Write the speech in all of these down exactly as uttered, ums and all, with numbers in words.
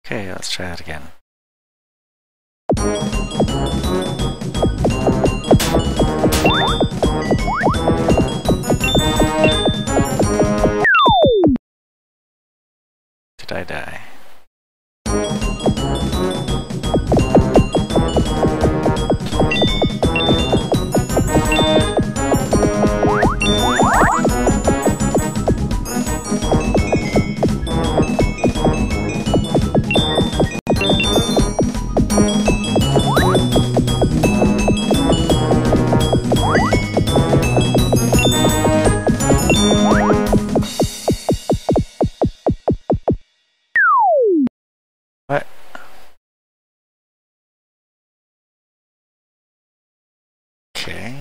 Okay, let's try that again. Did I die? What? Okay.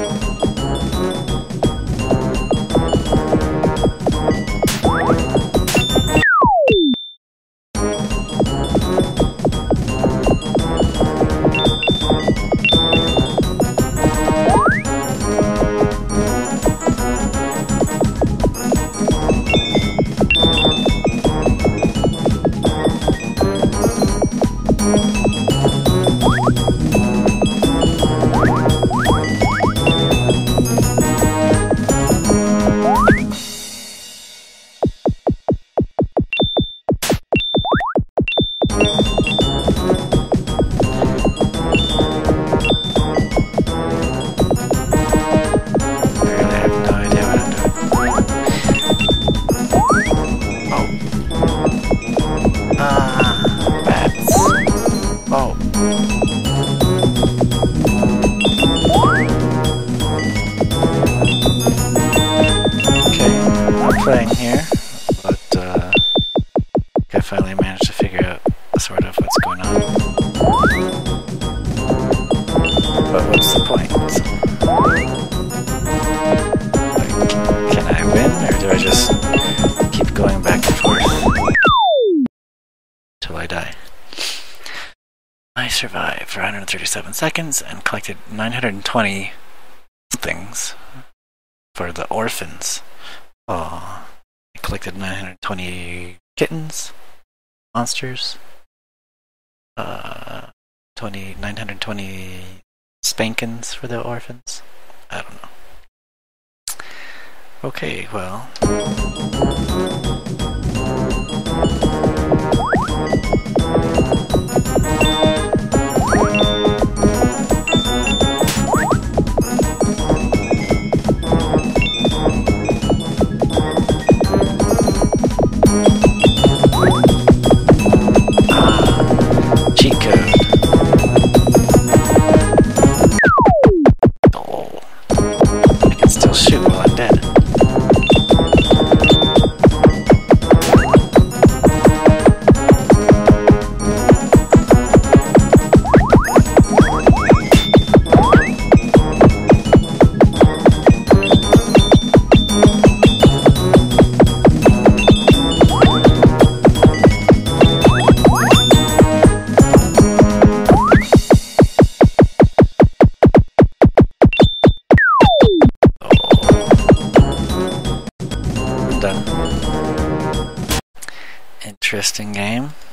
Playing here, but uh, I finally managed to figure out sort of what's going on. But what's the point? Like, can I win, or do I just keep going back and forth till I die? I survived for one hundred thirty-seven seconds and collected nine hundred twenty things for the orphans. Oh, I collected nine hundred twenty kittens, monsters, uh, twenty, nine hundred twenty spankins for the orphans. I don't know. Okay, well. Cheat code. Oh, I can still shoot while I'm dead. Done. Interesting game.